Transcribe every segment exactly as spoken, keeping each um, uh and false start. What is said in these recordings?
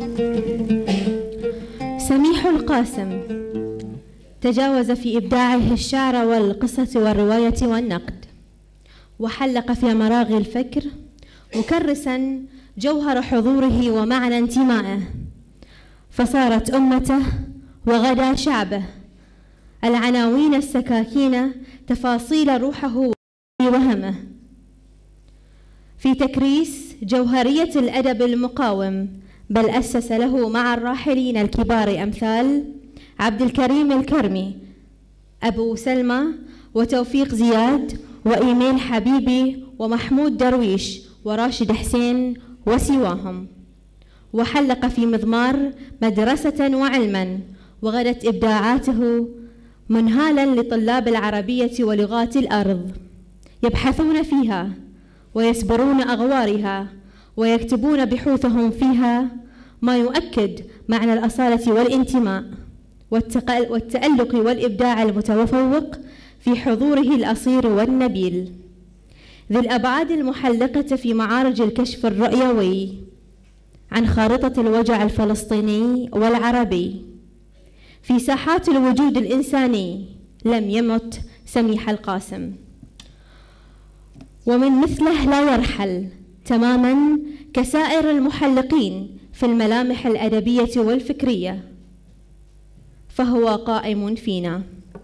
سميح القاسم تجاوز في إبداعه الشعر والقصة والرواية والنقد، وحلق في مراغي الفكر مكرسا جوهر حضوره ومعنى انتمائه، فصارت أمته وغدا شعبه العناوين السكاكين تفاصيل روحه ووهمه، في تكريس جوهرية الأدب المقاوم، بل أسس له مع الراحلين الكبار أمثال عبد الكريم الكرمي، أبو سلمى، وتوفيق زياد، وإيميل حبيبي، ومحمود درويش، وراشد حسين وسواهم، وحلق في مضمار مدرسة وعلما، وغدت إبداعاته منهالا لطلاب العربية ولغات الأرض يبحثون فيها ويسبرون أغوارها ويكتبون بحوثهم فيها ما يؤكد معنى الأصالة والانتماء والتألق والإبداع المتفوق في حضوره الأصيل والنبيل، ذي الأبعاد المحلقة في معارج الكشف الرؤيوي عن خارطة الوجع الفلسطيني والعربي، في ساحات الوجود الإنساني لم يمت سميح القاسم، ومن مثله لا يرحل تماما كسائر المحلقين في الملامح الأدبية والفكرية، فهو قائم فينا.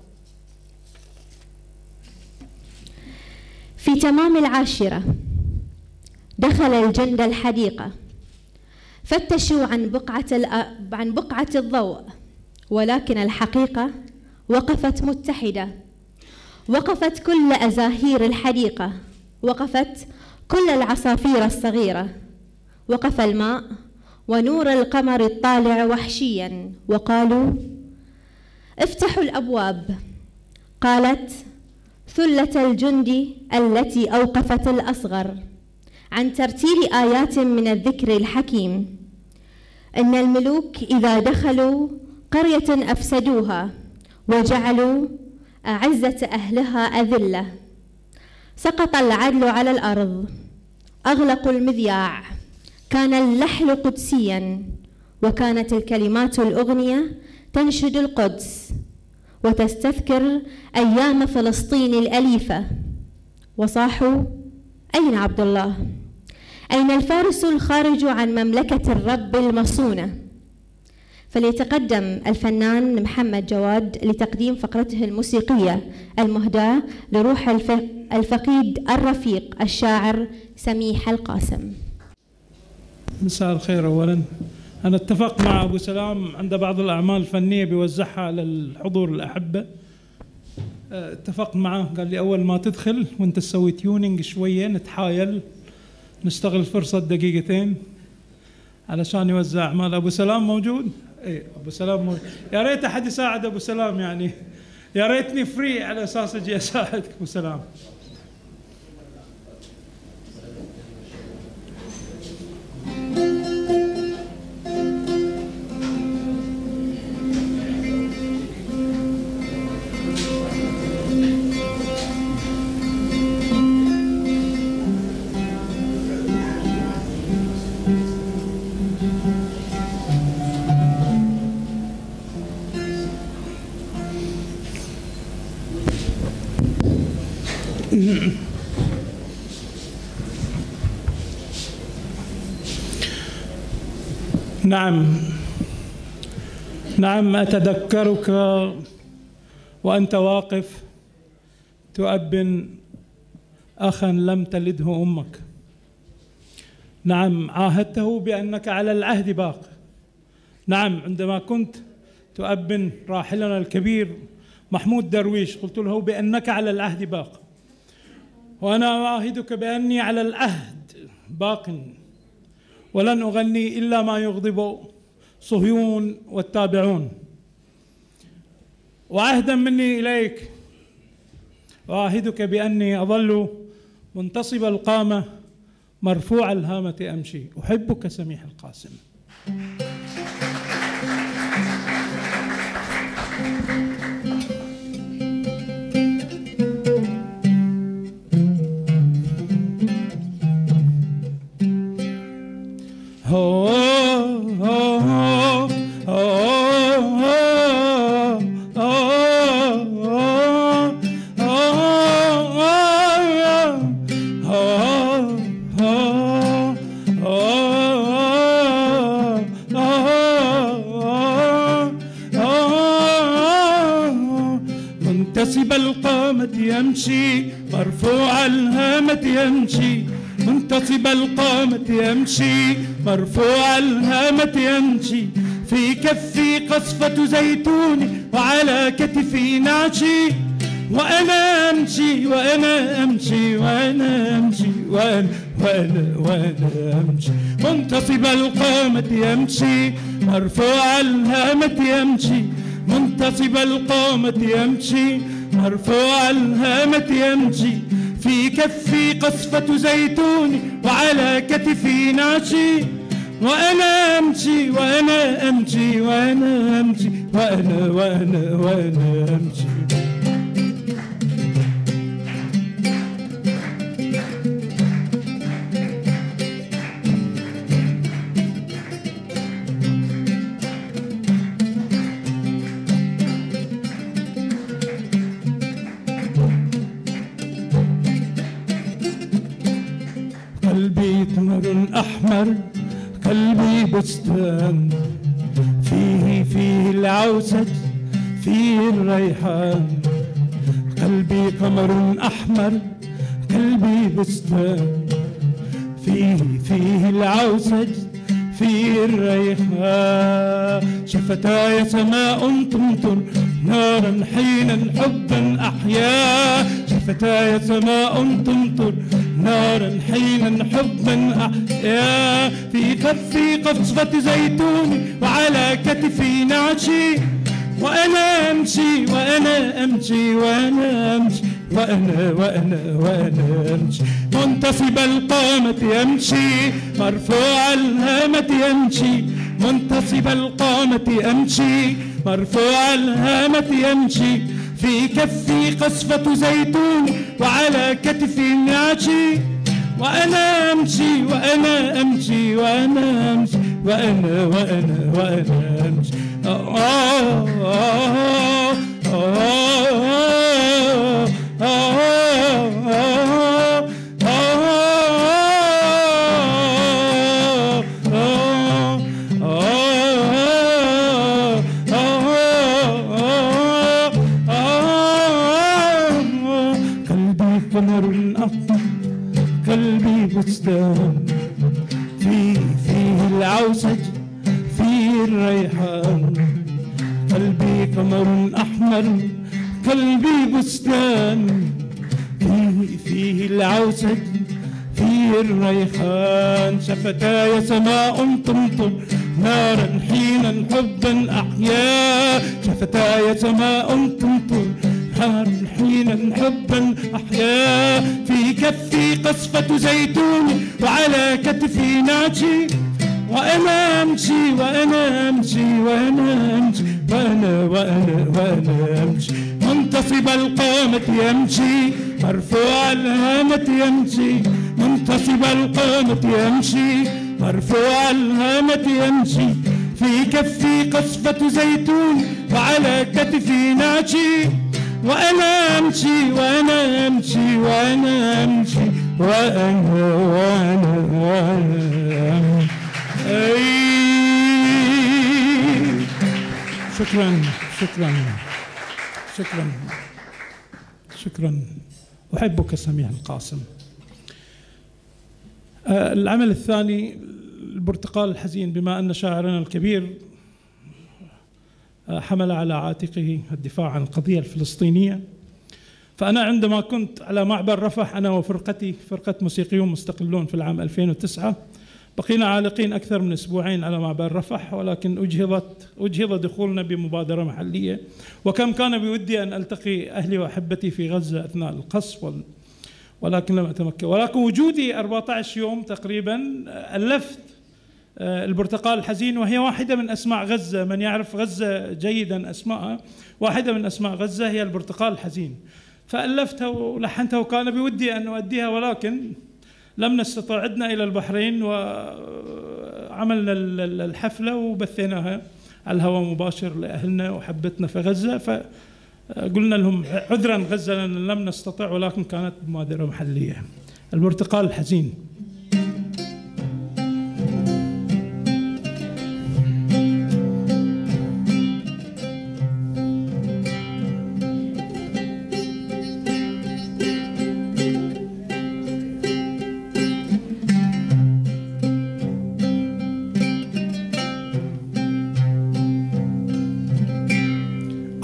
في تمام العاشرة دخل الجند الحديقة، فتشوا عن بقعة عن بقعة الضوء، ولكن الحقيقة وقفت متحدة، وقفت كل أزاهير الحديقة، وقفت كل العصافير الصغيرة، وقف الماء ونور القمر الطالع وحشيا، وقالوا: افتحوا الأبواب. قالت ثلة الجند التي أوقفت الأصغر عن ترتيل آيات من الذكر الحكيم: إن الملوك إذا دخلوا قرية أفسدوها وجعلوا أعزة أهلها أذلة، سقط العدل على الأرض، أغلقوا المذياع، كان اللحن قدسيا، وكانت الكلمات الأغنية تنشد القدس وتستذكر أيام فلسطين الأليفة. وصاحوا: أين عبد الله؟ أين الفارس الخارج عن مملكة الرب المصونة؟ فليتقدم الفنان محمد جواد لتقديم فقرته الموسيقية المهداة لروح الفقيد الرفيق الشاعر سميح القاسم. مساء الخير. أولا أنا اتفقت مع أبو سلام عند بعض الأعمال الفنية بيوزعها على الحضور الأحبة، اتفقت معه، قال لي أول ما تدخل وانت تسوي تيونينج شوية نتحايل نستغل فرصة دقيقتين علشان يوزع أعمال. أبو سلام موجود؟ إيه أبو سلام موجود. يا ريت أحد يساعد أبو سلام، يعني يا ريتني فري على أساس أجي أساعدك أبو سلام. نعم نعم أتذكرك وأنت واقف تؤبن أخا لم تلده أمك. نعم عاهدته بأنك على العهد باق. نعم عندما كنت تؤبن راحلنا الكبير محمود درويش قلت له بأنك على العهد باق، وأنا أعاهدك بأني على العهد باق، ولن أغني إلا ما يغضب صهيون والتابعون. وعهدا مني إليك أعاهدك بأني أظل منتصب القامة مرفوع الهامة أمشي. أحبك سميح القاسم. Oh, oh, oh. منتصب القامة يمشي مرفوع الهامة يمشي، منتصب القامة يمشي مرفوع الهامة يمشي، في كفي قصفة زيتون وعلى كتفي نعشي، وأنا أمشي وأنا أمشي وأنا أمشي وأنا وأنا وأنا أمشي، منتصب القامة يمشي مرفوع الهامة يمشي، منتصب القامة يمشي مرفوع الهامة يمشي، في كفي قصفة زيتون وعلى كتفي نعشي، وأنا أمشي وأنا أمشي وأنا أمشي وأنا وأنا وأنا أمشي. قلبي تمر أحمر، قلبي بستان، فيه فيه العوسج فيه الريحان، قلبي قمر أحمر قلبي بستان، فيه فيه العوسج فيه الريحان، شفتاي سماء تمطر نارا حينا حبا أحيا، شفتاي سماء تمطر نارا حينا حبا أحيا، في كفي قصفة زيتون وعلى كتفي نعشي، وأنا أمشي وأنا أمشي وأنا أمشي وأنا وأنا وأنا أمشي، منتصب القامة يمشي مرفوع الهامة يمشي، منتصب القامة يمشي مرفوع الهامة يمشي، في كفي قصفة زيتون وعلى كتفي نعشي، وأنا أمشي وأنا أمشي وأنا أمشي وأنا وأنا وأنا أمشي. آه آه آه آه قمر أحمر قلبي بستان، فيه فيه العوسج فيه الريحان، قلبي قمر أحمر قلبي بستان، فيه فيه العوسج فيه الريحان، شفتاي سماء تمطر نارا حينا حبا أحيا، شفتاي سماء تمطر نارا حينا حبا أحيا، في كفي قصفة زيتون وعلى كتفي نعشي، وأنا أمشي وأنا أمشي وأنا أمشي وأنا وأنا وأنا أمشي، منتصب القامة يمشي مرفوع الهامة يمشي، منتصب القامة يمشي مرفوع الهامة يمشي، في كفي قصفة زيتون وعلى كتفي نعشي، وأنا أمشي وأنا أمشي وأنا أمشي وأنا وأنا وأنا أمشي. أي شكرا شكرا شكرا شكرا. أحبك سميح القاسم. آه العمل الثاني البرتقال الحزين، بما أن شاعرنا الكبير آه حمل على عاتقه الدفاع عن القضية الفلسطينية، فأنا عندما كنت على معبر رفح أنا وفرقتي فرقة موسيقيون مستقلون في العام ألفين وتسعة، بقينا عالقين أكثر من أسبوعين على معبر رفح، ولكن أجهضت أجهض دخولنا بمبادرة محلية، وكم كان بودي أن ألتقي أهلي وأحبتي في غزة أثناء القصف، ولكن لم أتمكن. ولكن وجودي أربعة عشر يوم تقريبا ألفت البرتقال الحزين، وهي واحدة من أسماء غزة، من يعرف غزة جيدا أسماءها، واحدة من أسماء غزة هي البرتقال الحزين، فألفتها ولحنتها، وكان بودي أن أؤديها ولكن لم نستطع. عدنا إلى البحرين وعملنا الحفلة وبثيناها على الهواء مباشر لأهلنا وحبتنا في غزة، فقلنا لهم عذرا غزة لأن لم نستطع، ولكن كانت مبادرة محلية. البرتقال الحزين.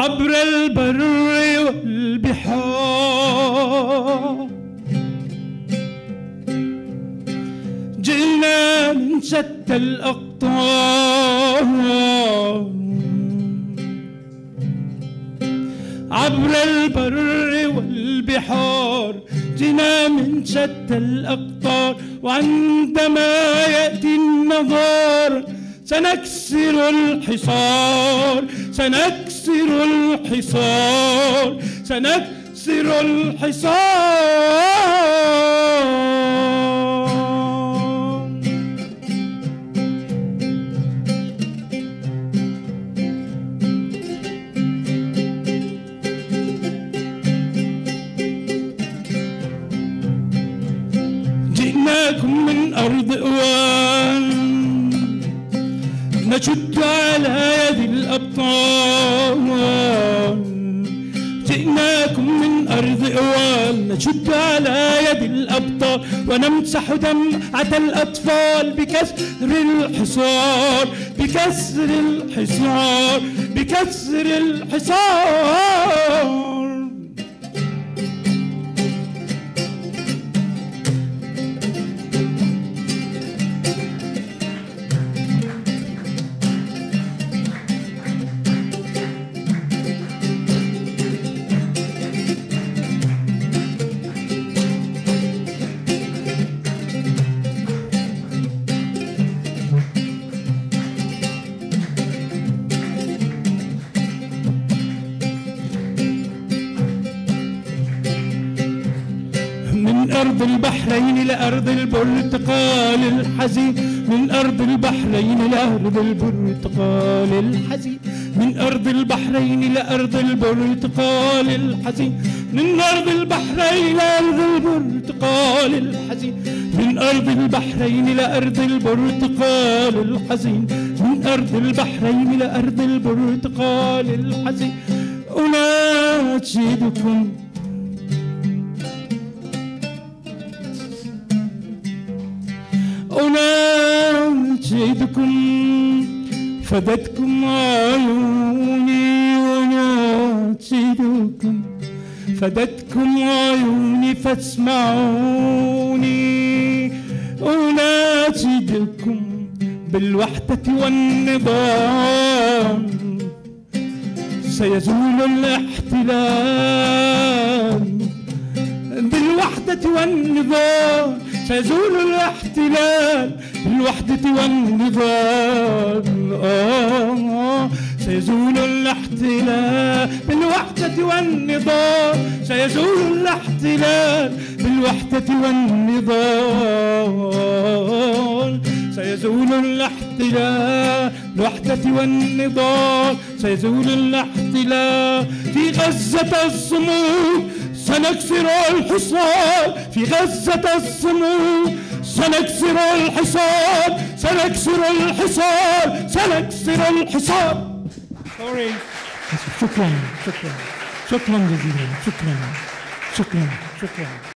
عبر البر والبحار جئنا من شتى الأقطار عبر البر والبحار جئنا من شتى الأقطار وعندما يأتي النهار سنكسر الحصار سنكسر الحصار سنكسر الحصار. جئناكم من أرض أوان نشد على يد الأبطال جئناكم من أرض أوان نشد على يد الأبطال ونمسح دمعة الأطفال بكسر الحصار بكسر الحصار بكسر الحصار. من أرض البحرين لأرض البرتقال الحزين من أرض البحرين لأرض البرتقال الحزين من أرض البحرين لأرض البرتقال الحزين من أرض البحرين لأرض البرتقال الحزين من أرض البحرين لأرض البرتقال الحزين من أرض البحرين لأرض البرتقال الحزين. أناشدكم أناشدكم فدتكم عيوني أناشدكم فدتكم عيوني فاسمعوني أناشدكم بالوحدة والنظام سيزول الاحتلال بالوحدة والنظام سيزول الاحتلال بالوحدة والنضال آه سيزول الاحتلال بالوحدة والنضال سيزول الاحتلال بالوحدة والنضال سيزول الاحتلال بالوحدة والنضال سيزول الاحتلال. في غزة الصمود سنكسر الحصار في غزة الصمود سنكسر الحصار سنكسر الحصار سنكسر الحصار. شكرا شكرا شكرا جزيلا شكرا شكرا شكرا.